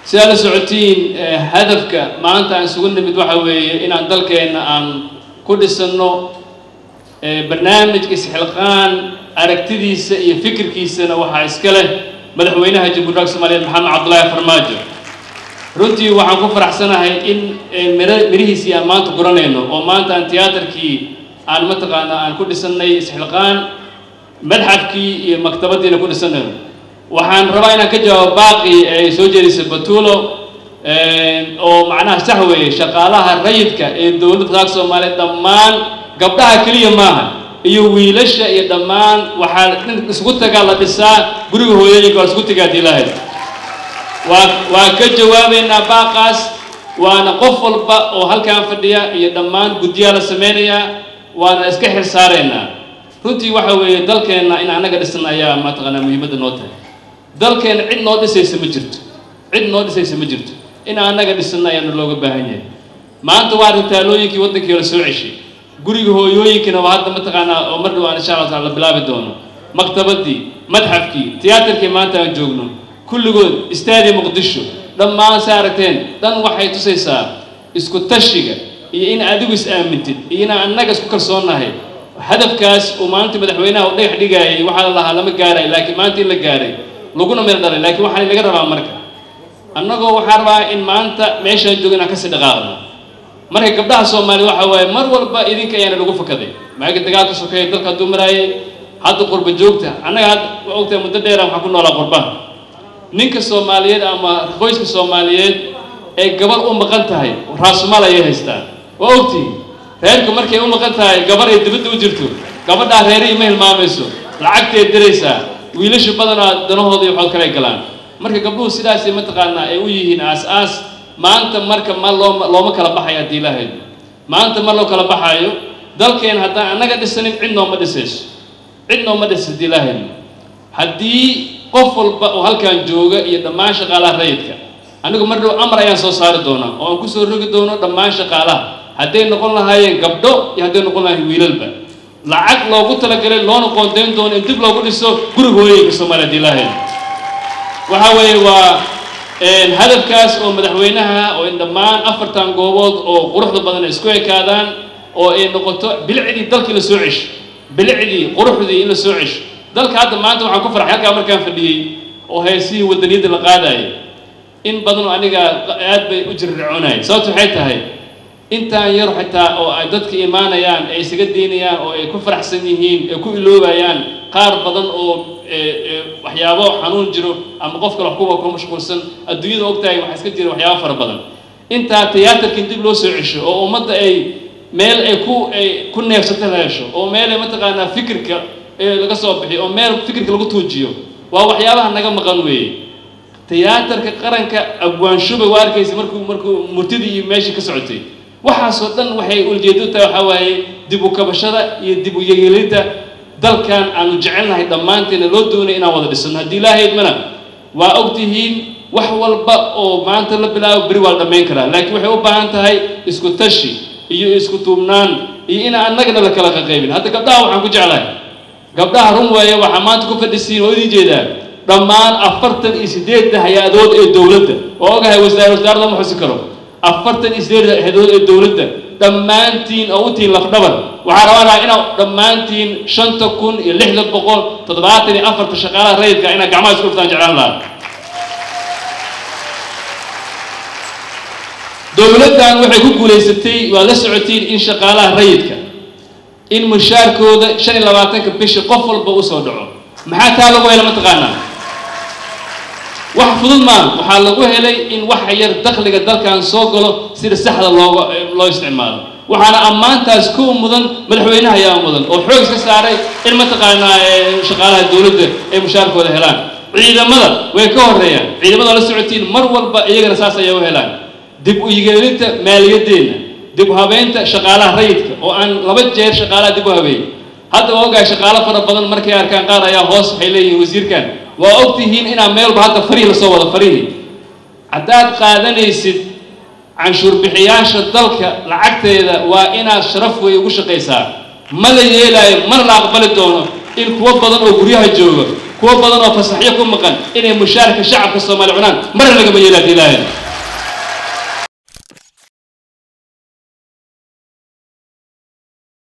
سؤال سعودين هدفك ما أنت عن سجون متوحوي إن عن ذلك أن كل سنة برنامج إسحلقان أركتدي فكر كيسنا وحاسكله مدحوينها جبر رئيس مالية محمد عبد الله فرماجو runtii waxaan ku faraxsanahay in mirihiisii aan maanta guranayno oo maanta aan tiyaatarkii aan mataqaana aan ku dhisanay isxilqaan madxafkii iyo maktabadiina ku dhisanayno waxaan rabaa inaan ka jawaabo baaqi ay soo jeedisay Batulo oo macnaha sax weeye shaqaalaha rayidka ee dawladda Soomaaliyeed dhammaan gabdhaha kaliya maaha iyo wiilasha iyo dhammaan waxaa isku tagaa la dhisaa guriga hooyooyinka isku tagaa Ilaahay وكجوابنا باقاس وانا قفل با وهالكان فديا يدمان قديالا سمينيا وانا اسكحر سارينا runtii waxa weeye dalkeena in anaga dhisna ayaa ma taqana muhiimada noo tahay dalkeena cid noo dhisaysa ma jirto in anaga dhisna ayaa looga baahan yahay maanta waa ritaalooyinkii wadankii la soo ceshay guriga hooyooyinkina waa hadda ma taqana oo mar dhawaan insha Allah la bilaabi doono maktabadii madxafkii tiyaatarkii maanta aan joogno kulligood istaadi muqdisho dhammaan saarteen dan waxay tusaysaa isku tashiga iyo in adigu is aamintid iyo in annaga isku kalsoonahay hadafkaas oo maanta madaxweynaha uu dhagax dhigayay waxa la lama gaaray laakiin maanta in la gaaray laguna meel dhalay laakiin waxa laga rabaa marka annagoo waxa rabaa in maanta meesha joogana ka sii dhaqaaqno marka gabdhaha Soomaaliyeed waxa way mar walba idinka ayaan lagu fakaday maaga dagaalka sokeeyay dalka dumaray hadda qurba joogta annaga ogtay muddo dheer aan ku noolaa qurbaha ninka Soomaaliyeed ama qoyska Soomaaliyeed ee gabar u maqan tahay raasmaal ay haystaan waa ogtii reerku markay u maqan tahay gabar ay dibadda u jirto gabadha reerii ma hilmaamayso lacagteed diraysaa wiilasha badanaa danahooda iyo xol kale galaan marka gabdhuhu sidaas ay mataqaana ay u yihiin aas maanta marka ma looma kala baxayo Ilaahay maanta ma loo kala baxayo dalkeen haddaan anaga dhisanin cidnoo ma dhisid Ilaahay haddii qof walba oo halkaan jooga iyo dhammaan shaqaalaha rayidka anigu mar dhow amar ayaan soo saari doonaa oo aan ku soo rogi doono dhammaan shaqaalaha hadday noqon lahaayeen gabdho iyo hadday noqon lahaayeen wiilalba lacag loogu talagalay loona qoondeyn doono in dib loogu dhiso guriga hooyooyinka Soomaaliyeed Ilaahay waxa weeye waa hadafkaas oo madaxweynaha oo in dhammaan afartan goobood oo quruxda badan isku ekaadaan oo ay noqoto bilicdii dalkii la soo cesho bilicdii quruxdii in la soo cesho dalka hadda maanta waxaan ku farxay halka markaan fadhiyay oo heesii wadaniyada la qaadayo in badan aniga aad bay u jirricoonay sababtu waxay tahay intaan yar xitaa oo ay dadka iimaanayaan ay isaga diinayaan oo ay ku faraxsan yihiin ay ku iloobayaan qaar badan oo waxyaabo xanuun jiro ama qof kale wax ku mashquulsan adduunyada ogtahay waxa iska jira waxyaabo fara badan inta tiyaatarkii dib loo soo cesho oo ummadda ay meel ay ku neefsato la hesho oo meel ay mataqaanaa fikirka laga soo bixiyo oo meel fikirka lagu tuujiyo waa waxyaabaha naga maqan weeye tiyaatarka qaranka abwaanshuba waarkaysa markuu murtidii iyo meeshii ka socotay waxaas oo dhan waxay ujeedo tahay waxa waaye dib u kabashada iyo dib u yeelida dalkan aanu jecelnahay dhammaanteena loo doonay inaan wada dhisano haddii Ilaahay mana waa ogtihiin wax walba oo maanta la bilaabo bari waa dhameyn karaa laakiin waxay u baahan tahay isku tashi iyo isku tuubnaan iyo in annagana la kala qaybin hadda gabdhaha waxaan ku jeclahay gabdhaha run weeye waxa maanta ku fadhisiin oo idin jeedaan dhammaan 48 hay'adood ee dawladda oo ogahay wasaaradda ma xusi karo 48 hay'adood ee dawladda dhammaantiin oo u tiin laf dhabar waxa rabaa inaa dhammaantiin 5674 shaqaalaha rayidka ina gacmaha isku dhuftaan jeclaan lahaa dawladdan waxay ku guuleysatay waa la socotiin in shaqaalaha rayidka in mushaarkooda 25 bishi qof walba u soo dhaco maxaa taa lagu helay mataqaana wax fudud ma waxa lagu helay in wax yar dakhliga dalkan soo galo sida saxda loo isticmaalo waxaana ammaantaas ku mudan madaxweynaha ayaa mudan oo xoog iska saaray in mataqaana shaqaalaha dawladda ay mushaarkooda helaan ciidamada way ka horeeyaan ciidamada la socotiin mar walba iyagana saas ay u helaan dib u yeelinta maaliyadeena dib u habeynta shaqaalaha rayidka oo aan laba jeer shaqaalaha dib u habeeyay hadda ogaay shaqaalaha fara badan markay arkaan qaar ayaa hoos waxay leeyihiin wasiirkan waa ogtihiin inaan meelba hadda fariin la soo wada fariin hadaad qaadanaysid canshuur bixiyaasha dalka lacagteeda waa inaad sharaf way ugu shaqeysaa ma la yeelaayo mar la aqbali doono in kuwa badan oo guryaha jooga kuwa badan oo fasaxyo ku maqan inay mushaarka shacabka Soomaaliya cunaan mar laga ma yeelaa ilaahay